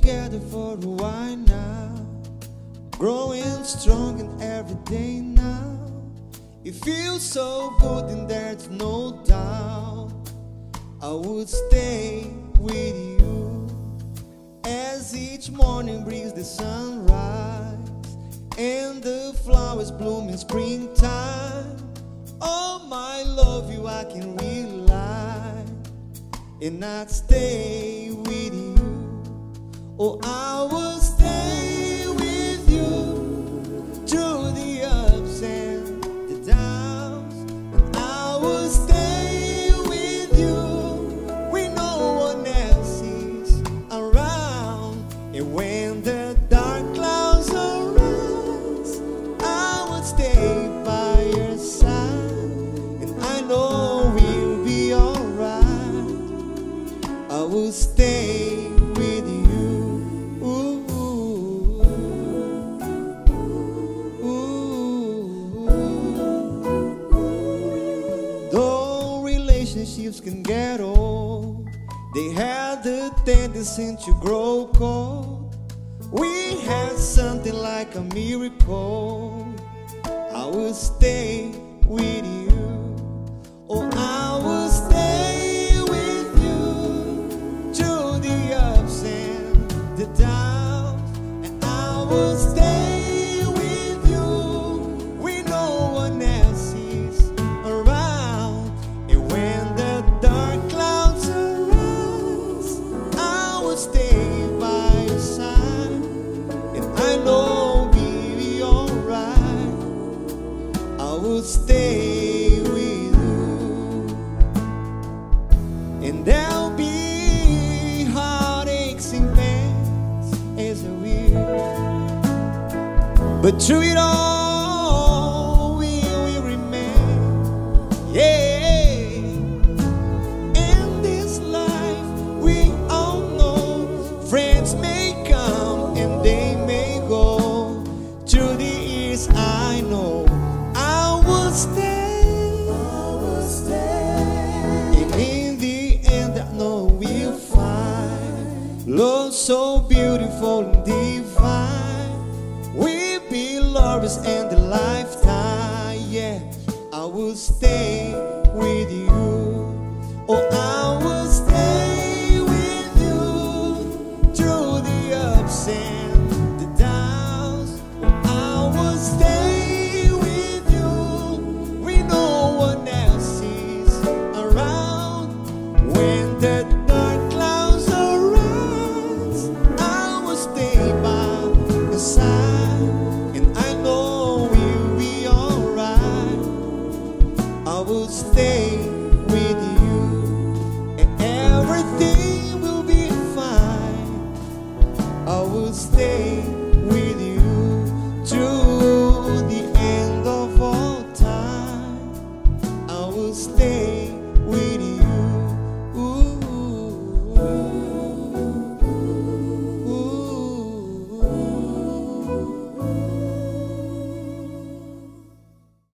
together for a while now, growing strong and every day now. It feels so good and there's no doubt I would stay with you. As each morning brings the sunrise and the flowers bloom in springtime, oh my love, you I can rely and I'd stay with you. Oh, I will stay with you through the ups and the downs, and I will stay with you when no one else is around. And when the dark clouds arise, I will stay by your side, and I know we'll be alright. I will stay with you. Though relationships can get old, they have the tendency to grow cold. We had something like a miracle. I will stay with you. Oh, I will stay with you through the ups and the downs, and I will stay with you when no one else is around. And when the dark clouds arise, I will stay by your side, and I know we'll be alright. I will stay with you, and there'll be heartaches and pains as I will, but through it all we will remain. Yeah, in this life we all know friends may come and they may go. Through the years I know I will stay. And in the end I know we'll find love so beautiful and divine. We'll be lovers in the lifetime. Yeah, I will stay with you. Oh, I will stay with you through the ups and the downs. I will stay with you when no one else is around. When the dark clouds arise, I will stay by your side, and I know we'll be alright. I will stay with you, and everything will be fine. I will stay